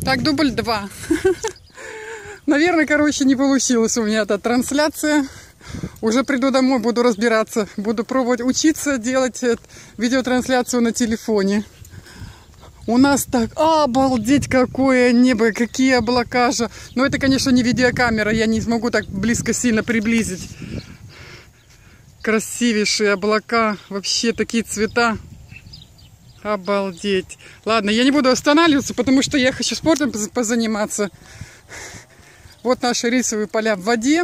Так, дубль 2. Наверное, короче, не получилась у меня эта трансляция. Уже приду домой, буду разбираться. Буду пробовать учиться делать видеотрансляцию на телефоне. У нас так, обалдеть, какое небо, какие облака же. Но это, конечно, не видеокамера, я не смогу так близко сильно приблизить. Красивейшие облака, вообще такие цвета. Обалдеть. Ладно, я не буду останавливаться, потому что я хочу спортом позаниматься. Вот наши рисовые поля в воде.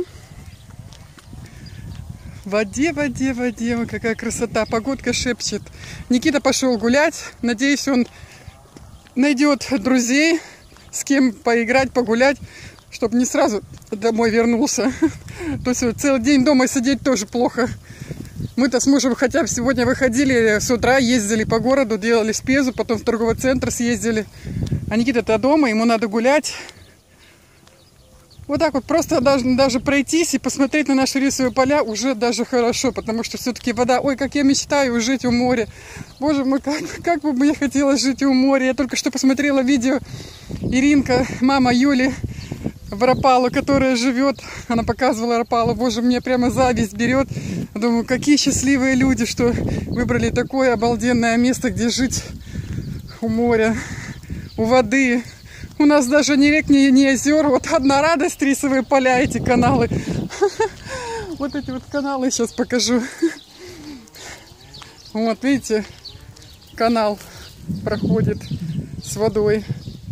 В воде, воде, воде. Ой, какая красота. Погодка шепчет. Никита пошел гулять. Надеюсь, он найдет друзей, с кем поиграть, погулять, чтобы не сразу домой вернулся. То есть целый день дома сидеть тоже плохо. Мы-то с мужем хотя бы сегодня выходили с утра, ездили по городу, делали спезу, потом в торговый центр съездили. А Никита-то дома, ему надо гулять. Вот так вот просто даже пройтись и посмотреть на наши рисовые поля уже даже хорошо, потому что все-таки вода, ой, как я мечтаю жить у моря. Боже мой, как бы мне хотелось жить у моря. Я только что посмотрела видео Иринка, мама Юли, в Рапалу, которая живет. Она показывала Рапалу. Боже, мне прямо зависть берет. Думаю, какие счастливые люди, что выбрали такое обалденное место, где жить у моря, у воды. У нас даже ни рек, ни озер. Вот одна радость, рисовые поля, эти каналы. Вот эти вот каналы сейчас покажу. Вот, видите, канал проходит с водой.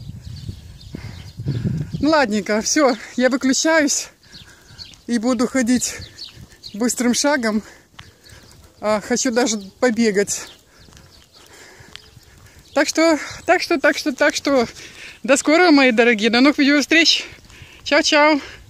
Ну, ладненько, все, я выключаюсь и буду ходить быстрым шагом. Хочу даже побегать. Так что, до скорого, мои дорогие. До новых видео встреч. Чао-чао.